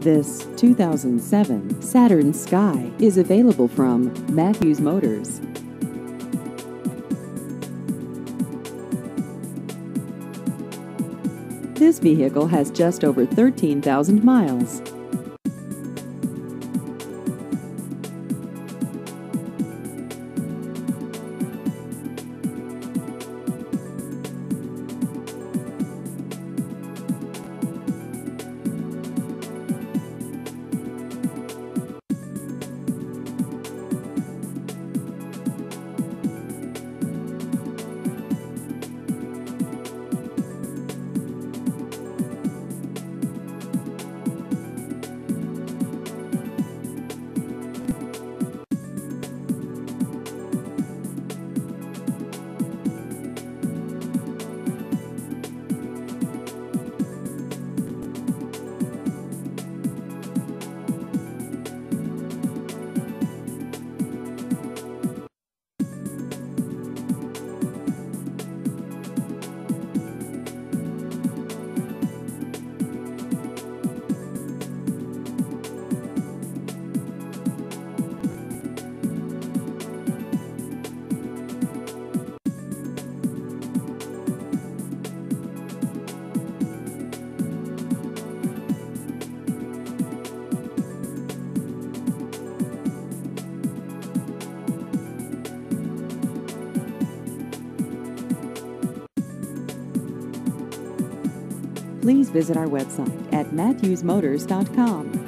This 2007 Saturn Sky is available from Matthews Motors. This vehicle has just over 13,000 miles. Please visit our website at matthewsmotors.com.